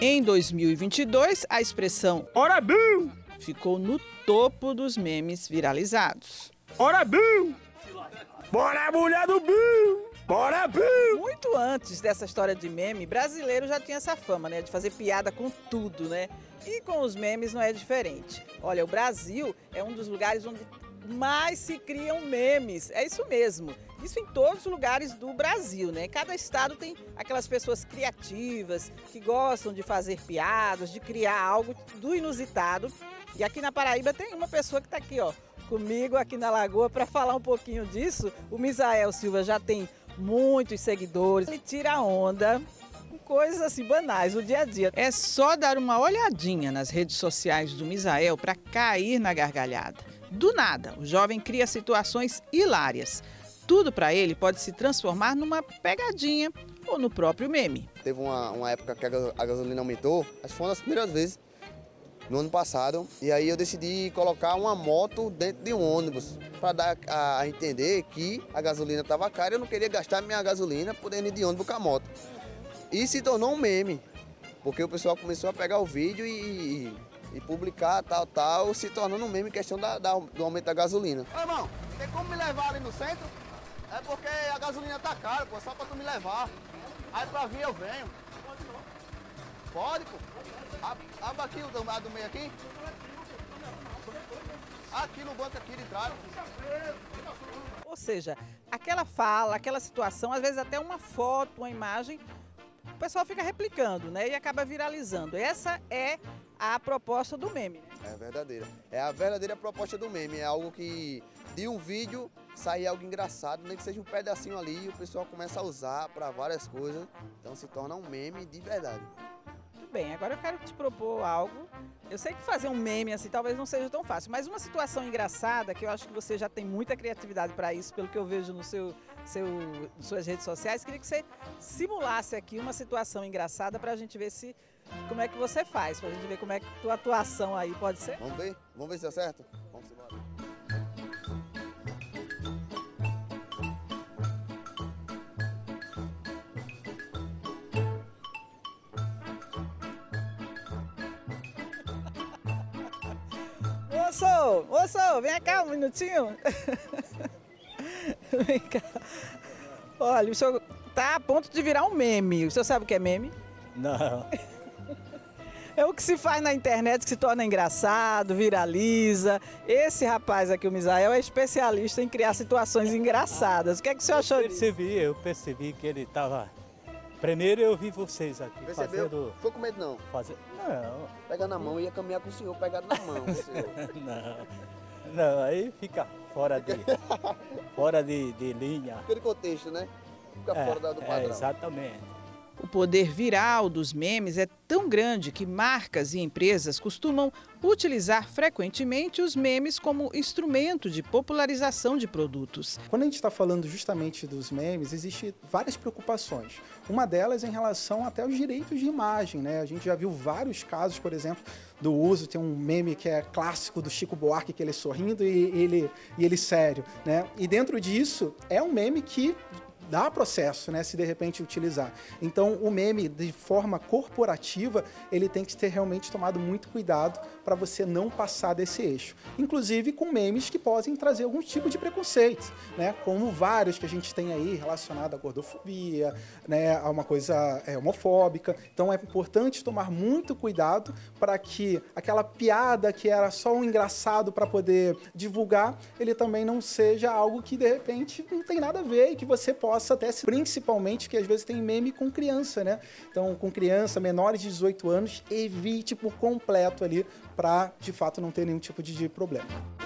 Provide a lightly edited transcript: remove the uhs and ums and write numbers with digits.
Em 2022, a expressão "Ora bum" ficou no topo dos memes viralizados. Ora bum! Bora, mulher do bum! Bora, bum! Muito antes dessa história de meme, brasileiro já tinha essa fama, né, de fazer piada com tudo, né? E com os memes não é diferente. Olha, o Brasil é um dos lugares onde mais se criam memes. É isso mesmo. Isso em todos os lugares do Brasil, né? Cada estado tem aquelas pessoas criativas que gostam de fazer piadas, de criar algo do inusitado. E aqui na Paraíba tem uma pessoa que está aqui, ó, comigo aqui na Lagoa para falar um pouquinho disso. O Misael Silva já tem muitos seguidores. Ele tira onda com coisas assim banais no dia a dia. É só dar uma olhadinha nas redes sociais do Misael para cair na gargalhada. Do nada, o jovem cria situações hilárias. Tudo para ele pode se transformar numa pegadinha ou no próprio meme. Teve uma época que a gasolina aumentou, acho que foi uma das primeiras vezes, no ano passado, e aí eu decidi colocar uma moto dentro de um ônibus, para dar a entender que a gasolina estava cara e eu não queria gastar minha gasolina podendo ir de ônibus com a moto. E se tornou um meme, porque o pessoal começou a pegar o vídeo e publicar, tal, se tornando um meme em questão do aumento da gasolina. Ô, irmão, tem como me levar ali no centro? É porque a gasolina tá cara, pô, só pra tu me levar. Aí pra vir eu venho. Pode, pô. Abre aqui o do meio aqui. Aqui no banco aqui de trás. Ou seja, aquela fala, aquela situação, às vezes até uma foto, uma imagem, o pessoal fica replicando, né? E acaba viralizando. Essa é a proposta do meme, né? É verdadeira. É a verdadeira proposta do meme. É algo que de um vídeo sai algo engraçado, nem que seja um pedacinho ali, e o pessoal começa a usar para várias coisas. Então se torna um meme de verdade. Tudo bem, agora eu quero te propor algo. Eu sei que fazer um meme assim talvez não seja tão fácil, mas uma situação engraçada, que eu acho que você já tem muita criatividade para isso, pelo que eu vejo no suas redes sociais, queria que você simulasse aqui uma situação engraçada para a gente ver como é que você faz, para a gente ver como é que a tua atuação aí pode ser. Vamos ver? Vamos ver se é certo? Vamos embora. Moço, vem cá um minutinho. Vem cá. Olha, o senhor tá a ponto de virar um meme. O senhor sabe o que é meme? Não. É o que se faz na internet, que se torna engraçado, viraliza. Esse rapaz aqui, o Misael, é especialista em criar situações engraçadas. O que é que o senhor achou disso? Eu percebi que ele estava... Primeiro eu vi vocês aqui Percebeu? fazendo... Foi com medo não? Não. Pega na mão, ia caminhar com o senhor pegado na mão. Não, aí fica fora de linha. Aquele contexto, né? Fica fora do padrão. Exatamente. O poder viral dos memes é tão grande que marcas e empresas costumam utilizar frequentemente os memes como instrumento de popularização de produtos. Quando a gente está falando justamente dos memes, existem várias preocupações. Uma delas em relação até aos direitos de imagem, né? A gente já viu vários casos, por exemplo, do uso, tem um meme que é clássico do Chico Buarque, que ele sorrindo e ele sério, né? E dentro disso é um meme que dá processo, né, se de repente utilizar. Então, o meme, de forma corporativa, ele tem que ter realmente tomado muito cuidado para você não passar desse eixo. Inclusive com memes que podem trazer algum tipo de preconceito, né, como vários que a gente tem aí relacionado à gordofobia, né, a uma coisa homofóbica. Então, é importante tomar muito cuidado para que aquela piada que era só um engraçado para poder divulgar, ele também não seja algo que, de repente, não tem nada a ver e que você possa até, principalmente, que às vezes tem meme com criança, né? Então, com criança, menores de 18 anos, evite por completo ali para, de fato, não ter nenhum tipo de problema.